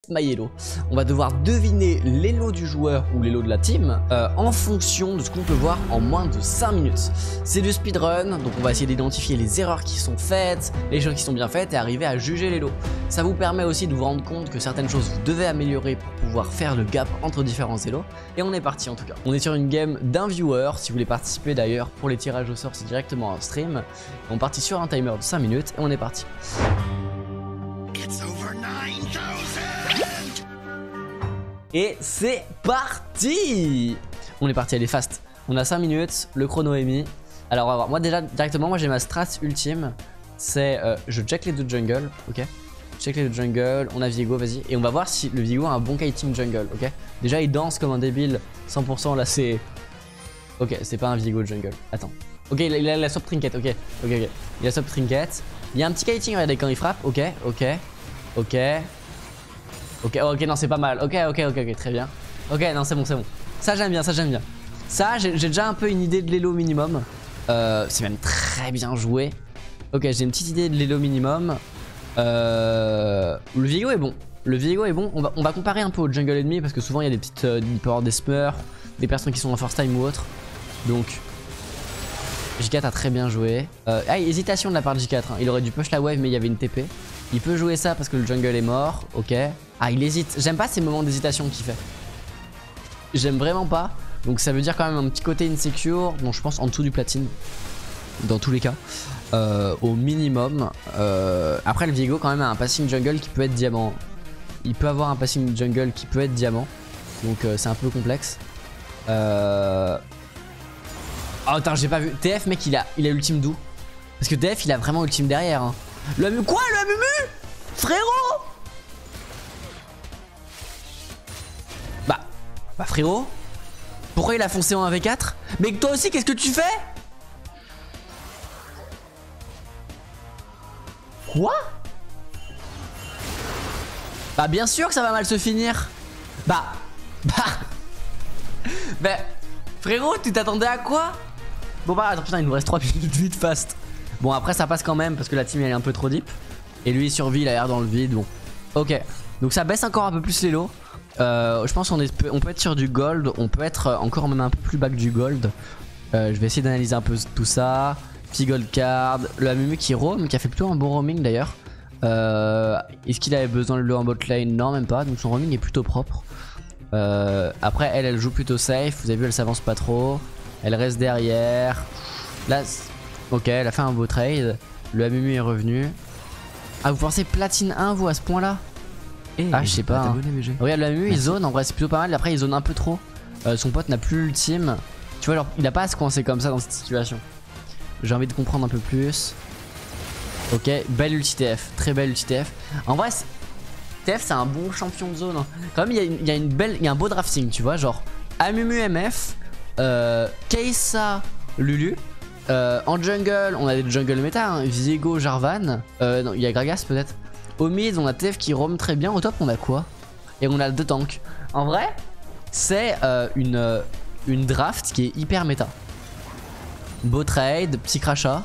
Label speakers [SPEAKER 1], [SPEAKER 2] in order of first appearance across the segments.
[SPEAKER 1] My Elo. On va devoir deviner l'elo du joueur ou l'elo de la team en fonction de ce qu'on peut voir en moins de 5 minutes. C'est du speedrun, donc on va essayer d'identifier les erreurs qui sont faites, les choses qui sont bien faites et arriver à juger l'elo. Ça vous permet aussi de vous rendre compte que certaines choses vous devez améliorer pour pouvoir faire le gap entre différents elos. Et on est parti en tout cas. On est sur une game d'un viewer. Si vous voulez participer d'ailleurs pour les tirages au sort, c'est directement en stream. On est parti sur un timer de 5 minutes et on est parti. Et c'est parti! On est parti, elle est fast. On a 5 minutes, le chrono est mis. Alors on va voir, moi déjà directement, moi j'ai ma strat ultime. C'est je check les deux jungle, ok? Check les deux jungle, on a Viego, vas-y. Et on va voir si le Viego a un bon kiting jungle, ok? Déjà il danse comme un débile, 100% là c'est... Ok, c'est pas un Viego jungle, attends. Ok, il a la swap trinket, ok. Il a swap trinket. Il y a un petit kiting, regardez quand il frappe, ok. Ok, non c'est pas mal, ok, très bien. Ok, non c'est bon. Ça j'aime bien, Ça j'ai déjà un peu une idée de l'élo minimum. C'est même très bien joué. Ok, j'ai une petite idée de l'élo minimum. Le Viego est bon. On va comparer un peu au jungle ennemi parce que souvent il y a des petites... il peut y avoir des smurfs, des personnes qui sont en first time ou autre. Donc... J4 a très bien joué. Hésitation de la part de J4, hein. Il aurait dû push la wave mais il y avait une TP. Il peut jouer ça parce que le jungle est mort, ok. Ah il hésite, j'aime pas ces moments d'hésitation qu'il fait. J'aime vraiment pas. Donc ça veut dire quand même un petit côté insecure. Donc je pense en dessous du platine. Dans tous les cas au minimum. Après le Viego quand même a un passing jungle qui peut être diamant. Il peut avoir un passing jungle qui peut être diamant. Donc c'est un peu complexe. Oh attends j'ai pas vu. TF mec il a ultime d'où? Parce que TF il a vraiment ultime derrière hein. Le Amumu, quoi le Amumu? Frérot? Bah frérot, pourquoi il a foncé en 1v4? Mais toi aussi qu'est-ce que tu fais? Quoi? Bah bien sûr que ça va mal se finir. Bah frérot tu t'attendais à quoi? Bon bah attends putain il nous reste 3 minutes vite fast. Bon après ça passe quand même parce que la team elle est un peu trop deep. Et lui il survit, il a l'air dans le vide. Bon ok, donc ça baisse encore un peu plus les lots. Je pense on peut être sur du gold. On peut être encore même un peu plus bas que du gold. Je vais essayer d'analyser un peu tout ça. Petit gold card. Le Amumu qui roam, qui a fait plutôt un bon roaming d'ailleurs. Est-ce qu'il avait besoin de l'eau en bot lane? Non même pas, donc son roaming est plutôt propre. Après elle joue plutôt safe. Vous avez vu elle s'avance pas trop. Elle reste derrière. Là ok elle a fait un beau trade. Le Amumu est revenu. Ah vous pensez platine 1 vous à ce point là? Ah je sais pas hein. Regarde le Amumu il zone, en vrai c'est plutôt pas mal. Après il zone un peu trop. Son pote n'a plus l'ultime. Tu vois alors il a pas à se coincer comme ça dans cette situation. J'ai envie de comprendre un peu plus. Ok belle ulti TF, très belle ulti TF. En vrai TF c'est un bon champion de zone hein. Quand même il y a un beau drafting tu vois. Genre Amumu MF, Kai'Sa Lulu. En jungle on a des jungle méta hein. Viego Jarvan, non il y a Gragas peut-être. Au mid on a TF qui roam très bien. Au top on a quoi? Et on a deux tanks. En vrai c'est une draft qui est hyper méta. Beau trade, petit crachat.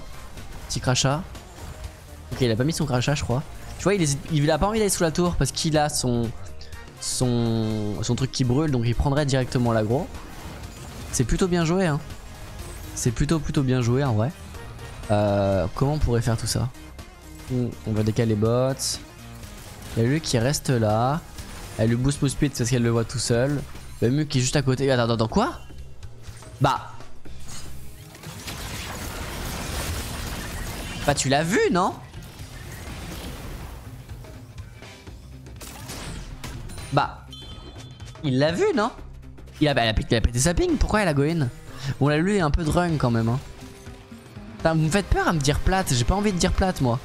[SPEAKER 1] Ok il a pas mis son crachat je crois. Tu vois il a pas envie d'aller sous la tour parce qu'il a son truc qui brûle. Donc il prendrait directement l'aggro. C'est plutôt bien joué hein. C'est plutôt bien joué en vrai. Comment on pourrait faire tout ça? On va décaler les bots. Il y a lui qui reste là. Elle lui boost speed parce qu'elle le voit tout seul. Le mec qui est juste à côté. Attends quoi? Bah tu l'as vu non? Bah il l'a vu non? Il a pété sa ping. Pourquoi elle a go in? Bon là lui est un peu drunk quand même hein. Putain, vous me faites peur à me dire plate. J'ai pas envie de dire plate moi.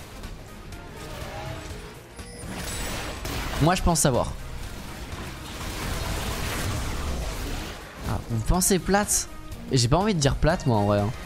[SPEAKER 1] Moi je pense savoir. Ah, vous pensez plate? J'ai pas envie de dire plate moi en vrai hein.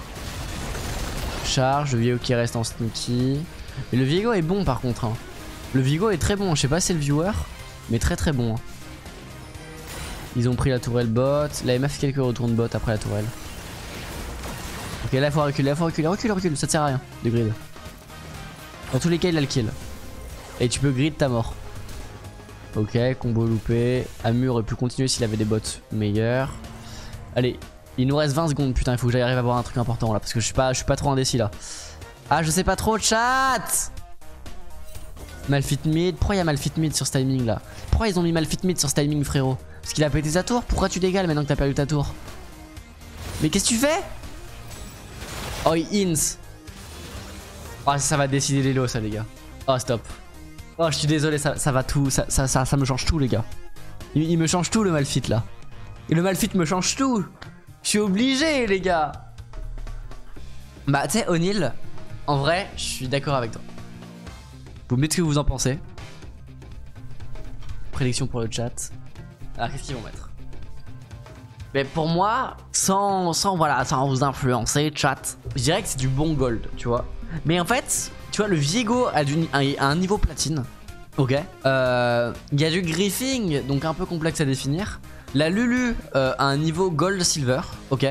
[SPEAKER 1] Charge, le Viego qui reste en sneaky. Mais le Viego est bon par contre hein. Le Viego est très bon, je sais pas si c'est le viewer. Mais très bon hein. Ils ont pris la tourelle bot. La MF fait quelques retours de bot après la tourelle. Ok là il faut reculer, recule, ça te sert à rien de grid. Dans tous les cas il a le kill. Et tu peux grid ta mort. Ok, combo loupé. Amur aurait pu continuer s'il avait des bots meilleurs. Allez, il nous reste 20 secondes. Putain, il faut que j'arrive à avoir un truc important là. Parce que je suis pas trop indécis là. Ah, je sais pas trop, chat. Malfit mid. Pourquoi il y a Malfit mid sur ce timing là? Pourquoi ils ont mis Malfit mid sur ce timing, frérot? Parce qu'il a pété sa tour? Pourquoi tu dégales maintenant que t'as perdu ta tour? Mais qu'est-ce que tu fais? Oh, il ins. Oh, ça va décider les lots, ça, les gars. Oh, stop. Oh, je suis désolé, ça va tout. Ça me change tout, les gars. Il me change tout, le Malfit là. Et le Malfit me change tout. Je suis obligé, les gars. Bah, tu sais, O'Neal, en vrai, je suis d'accord avec toi. Vous me dites ce que vous en pensez. Prédiction pour le chat. Alors, qu'est-ce qu'ils vont mettre? Mais pour moi, sans vous influencer, chat, je dirais que c'est du bon gold, tu vois. Mais en fait, tu vois, le Viego a un niveau platine. Ok. Il y a du griffing, donc un peu complexe à définir. La Lulu a un niveau gold silver. Ok.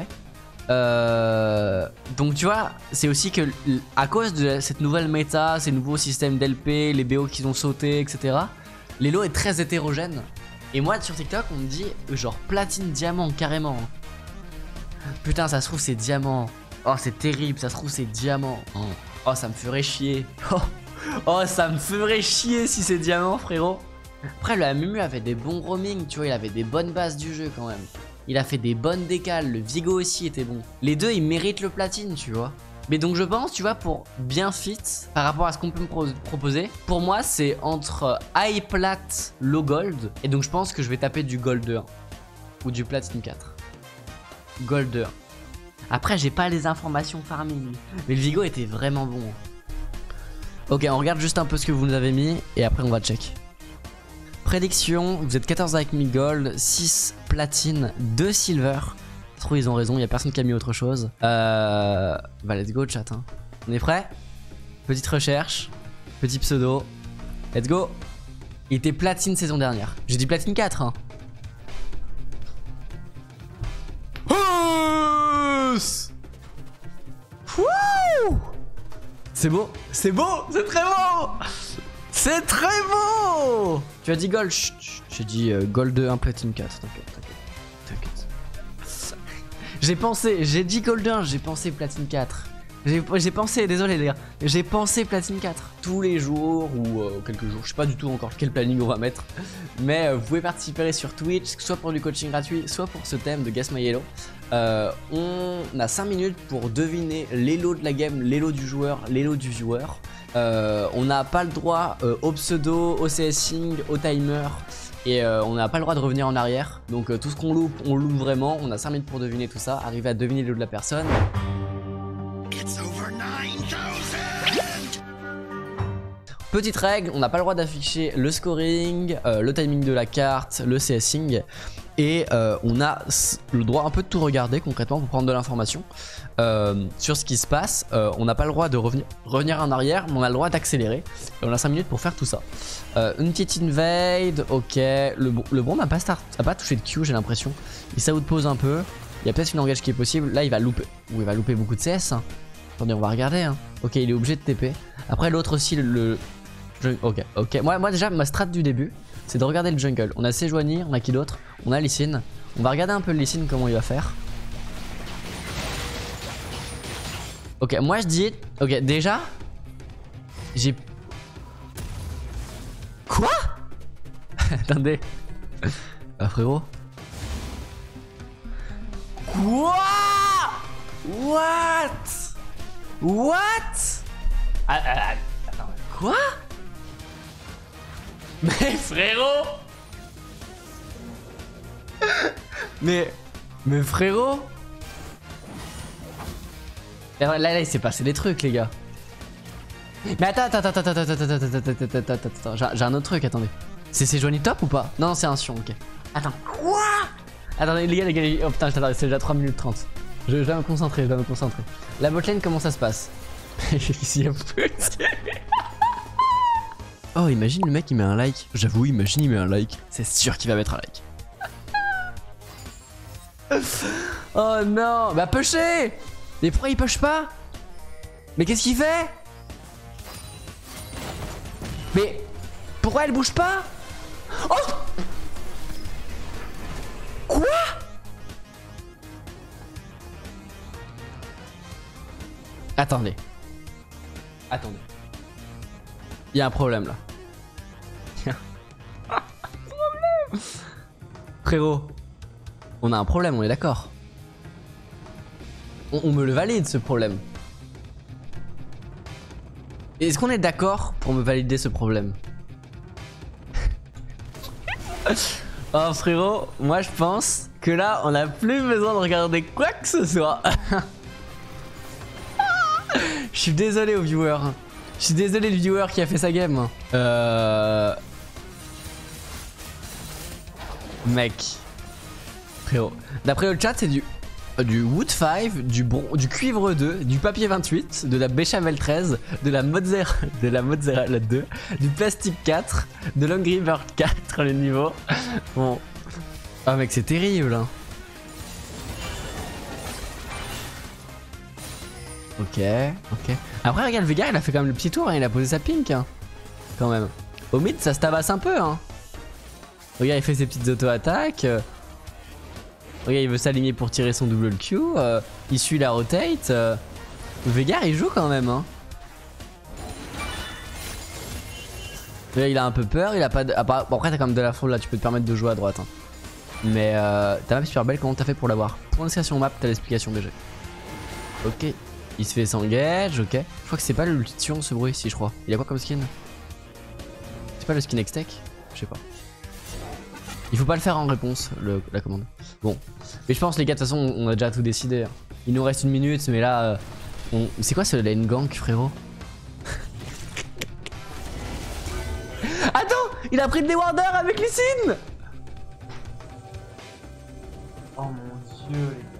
[SPEAKER 1] Donc tu vois, c'est aussi que à cause de cette nouvelle méta, ces nouveaux systèmes d'LP, les BO qu'ils ont sauté, etc. L'elo est très hétérogène. Et moi sur TikTok on me dit genre platine diamant carrément. Putain, ça se trouve c'est diamant. Oh, c'est terrible, ça se trouve c'est diamant. Oh, ça me ferait chier. Oh, ça me ferait chier si c'est diamant, frérot. Après, le Amumu avait des bons roaming, tu vois, il avait des bonnes bases du jeu quand même. Il a fait des bonnes décales, le Viego aussi était bon. Les deux, ils méritent le platine, tu vois. Mais donc je pense, tu vois, pour bien fit, par rapport à ce qu'on peut me proposer, pour moi, c'est entre high plat, low gold. Et donc je pense que je vais taper du gold 1. Ou du platine 4. Gold 1. Après, j'ai pas les informations farming. Mais le Viego était vraiment bon. Ok, on regarde juste un peu ce que vous nous avez mis. Et après, on va check. Prédiction, vous êtes 14 avec 1000 gold, 6 platine, 2 silver. Je trouve ils ont raison, il y a personne qui a mis autre chose. Bah let's go chat. Hein. On est prêt? Petite recherche, petit pseudo. Let's go. Il était platine saison dernière. J'ai dit platine 4. Hein. C'est beau, c'est beau, c'est très beau. C'est très beau. Tu as dit gold. J'ai dit gold 1 platine 4. T'inquiète. J'ai dit gold 1, j'ai pensé platine 4. J'ai pensé, désolé les gars, j'ai pensé platine 4. Tous les jours ou quelques jours, je sais pas du tout encore quel planning on va mettre. Mais vous pouvez participer sur Twitch, soit pour du coaching gratuit, soit pour ce thème de Guess My Elo. On a 5 minutes pour deviner l'élo de la game, l'élo du joueur, l'élo du viewer. On n'a pas le droit au pseudo, au CSing, au timer. Et on n'a pas le droit de revenir en arrière. Donc tout ce qu'on loupe, on loupe vraiment. On a 5 minutes pour deviner tout ça. Arriver à deviner l'élo de la personne. Petite règle, on n'a pas le droit d'afficher le scoring, le timing de la carte, le CSing. Et on a le droit un peu de tout regarder concrètement pour prendre de l'information sur ce qui se passe. On n'a pas le droit de revenir en arrière, mais on a le droit d'accélérer. Et on a 5 minutes pour faire tout ça. Une petite invade, ok. Le bon n'a pas touché de Q, j'ai l'impression. Il s'outpose un peu. Il y a peut-être une engage qui est possible. Là, il va louper. Ou il va louper beaucoup de CS. Hein. Attendez, on va regarder. Hein. Ok, il est obligé de TP. Après, l'autre aussi, Ok. Moi déjà, ma strat du début, c'est de regarder le jungle. On a Sejuani, on a qui d'autre? On a Lee Sin. On va regarder un peu Lee Sin, comment il va faire. Ok, moi je dis... Ok, déjà... J'ai... Quoi? Attendez. Frérot. Quoi? What? Attends, quoi? Mais frérot. Mais frérot. Là il s'est passé des trucs les gars. Mais attends, j'ai un autre truc, attendez. C'est Johnny Top ou pas? Non, c'est un Sion, ok. Attends, quoi? Attendez les gars, oh putain, c'est déjà 3 minutes 30. Je vais me concentrer, La botlane, comment ça se passe? Oh, imagine le mec il met un like. J'avoue, imagine il met un like. C'est sûr qu'il va mettre un like. Oh non, bah pusher. Mais pourquoi il push pas? Mais qu'est-ce qu'il fait? Mais pourquoi elle bouge pas? Oh! Quoi? Attendez. Attendez. Il y a un problème là. Frérot, on a un problème, on est d'accord. On me le valide ce problème. Est-ce qu'on est d'accord pour me valider ce problème? Oh frérot, moi je pense que là on n'a plus besoin de regarder quoi que ce soit. Je suis désolé aux viewers. Je suis désolé le viewer qui a fait sa game. Mec. Frérot. D'après le chat c'est du wood 5, du cuivre 2, du papier 28, de la béchamel 13, de la mozzarella 2, du plastique 4, de l'Angry Bird 4 le niveau. Bon. Ah mec c'est terrible hein. Ok, ok. Après regarde le Veigar il a fait quand même le petit tour hein, il a posé sa pink hein. Quand même. Au mid ça se tabasse un peu hein. Regarde il fait ses petites auto-attaques. Regarde il veut s'aligner pour tirer son double Q. Il suit la rotate. Veigar il joue quand même hein. Regarde, il a un peu peur, il a pas de... Bon, après t'as quand même de la foule là, tu peux te permettre de jouer à droite hein. Mais ta map super belle, comment t'as fait pour l'avoir? Pour l'inscription map, t'as l'explication déjà. Ok. Il se fait s'engage, ok. Je crois que c'est pas le Lithium ce bruit si je crois. Il a quoi comme skin? C'est pas le skin X-Tech? Je sais pas. Il faut pas le faire en réponse, la commande. Bon. Mais je pense les gars, de toute façon on a déjà tout décidé. Il nous reste une minute, mais là... C'est quoi ce lane gank frérot? Attends! Il a pris de Warder avec Lee Sin! Oh mon dieu les gars.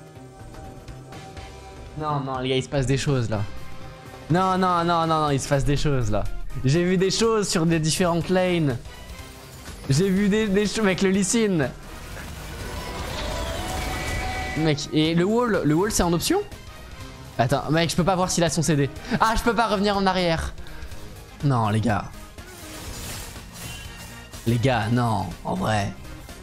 [SPEAKER 1] Non, non, les gars, il se passe des choses là. Non, non, non, non, non, il se passe des choses là. J'ai vu des choses sur des différentes lanes. J'ai vu des choses. Mec, le Lee Sin. Mec, et le wall c'est en option? Attends, mec, je peux pas voir s'il a son CD. Ah, je peux pas revenir en arrière. Non, les gars. Les gars, non, en vrai.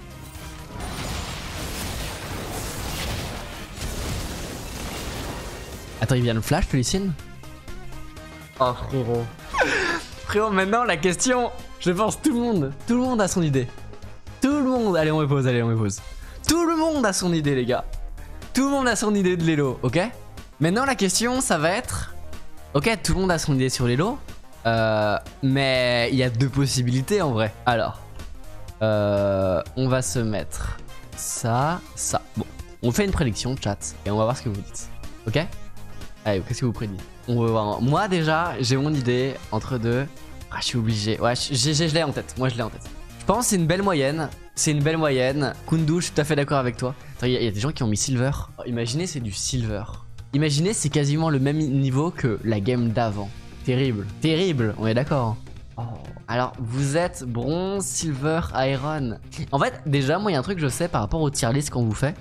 [SPEAKER 1] Attends, il vient le flash, le Lee Sin? Oh frérot. Frérot, maintenant la question, je pense tout le monde a son idée. Tout le monde, allez on me pose, allez on me pose. Tout le monde a son idée les gars. Tout le monde a son idée de l'élo, ok? Maintenant la question ça va être... Ok, tout le monde a son idée sur l'élo. Mais il y a deux possibilités en vrai. Alors, on va se mettre ça, ça. Bon, on fait une prédiction chat et on va voir ce que vous dites. Ok? Allez, qu'est-ce que vous prédisez? On veut voir. Moi déjà, j'ai mon idée entre deux. Ah, je suis obligé. Ouais, je l'ai en tête. Moi, je l'ai en tête. Je pense que c'est une belle moyenne. C'est une belle moyenne. Kundu, je suis tout à fait d'accord avec toi. Il y a des gens qui ont mis silver. Oh, imaginez, c'est du silver. Imaginez, c'est quasiment le même niveau que la game d'avant. Terrible. Terrible, on est d'accord. Oh. Alors, vous êtes bronze, silver, iron. En fait, déjà, moi, il y a un truc que je sais par rapport au tier list qu'on vous fait.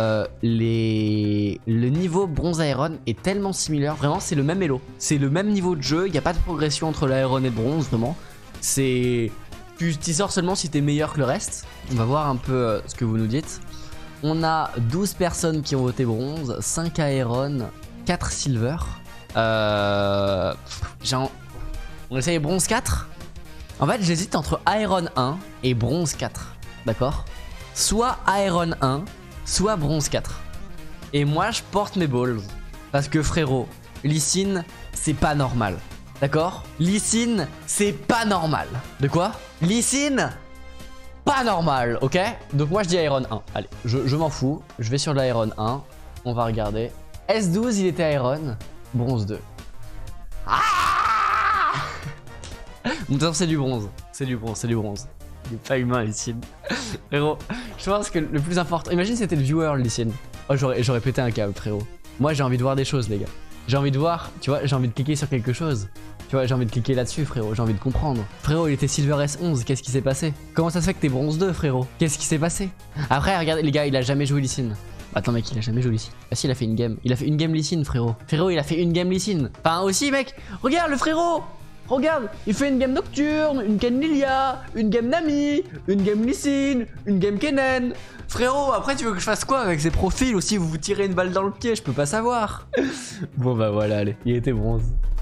[SPEAKER 1] Le niveau bronze iron est tellement similaire. Vraiment, c'est le même elo. C'est le même niveau de jeu. Il n'y a pas de progression entre l'iron et le bronze, vraiment. C'est... Tu t'y sors seulement si t'es meilleur que le reste. On va voir un peu ce que vous nous dites. On a 12 personnes qui ont voté bronze, 5 iron, 4 silver. On essaye bronze 4. En fait j'hésite entre Iron 1 et bronze 4. D'accord? Soit Iron 1, soit bronze 4. Et moi je porte mes balls. Parce que frérot, Lee Sin c'est pas normal. D'accord? Lee Sin c'est pas normal. De quoi? Lee Sin pas normal, ok? Donc moi je dis Iron 1. Allez, je m'en fous. Je vais sur l'Iron 1. On va regarder. S12 il était Iron. Bronze 2. Ah! Bon, c'est du bronze. C'est du bronze, c'est du bronze. Il est pas humain, Lee Sin. Frérot, je pense que le plus important... Imagine c'était le viewer, Lee Sin. Oh, j'aurais pété un câble, frérot. Moi, j'ai envie de voir des choses, les gars. J'ai envie de voir, tu vois, j'ai envie de cliquer sur quelque chose. Tu vois, j'ai envie de cliquer là-dessus, frérot. J'ai envie de comprendre. Frérot, il était Silver S11. Qu'est-ce qui s'est passé? Comment ça se fait que t'es bronze 2, frérot? Qu'est-ce qui s'est passé? Après, regardez, les gars, il a jamais joué Lee Sin. Attends mec, il a jamais joué Lee Sin. Ah si, il a fait une game. Il a fait une game Lee Sin, frérot. Frérot, il a fait une game Lee Sin. Enfin aussi mec, regarde le frérot. Regarde, il fait une game Nocturne, une game Lilia, une game Nami, une game Lysine, une game Kennen. Frérot, après tu veux que je fasse quoi avec ces profils aussi? Vous vous tirez une balle dans le pied, je peux pas savoir. Bon bah voilà, allez, il était bronze.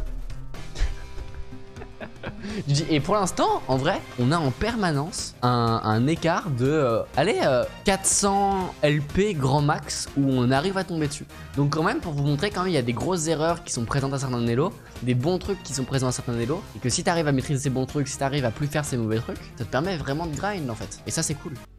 [SPEAKER 1] Et pour l'instant, en vrai, on a en permanence un écart de 400 LP grand max où on arrive à tomber dessus. Donc quand même, pour vous montrer quand même, il y a des grosses erreurs qui sont présentes à certains Elo, des bons trucs qui sont présents à certains Elo, et que si t'arrives à maîtriser ces bons trucs, si t'arrives à plus faire ces mauvais trucs, ça te permet vraiment de grind en fait. Et ça c'est cool.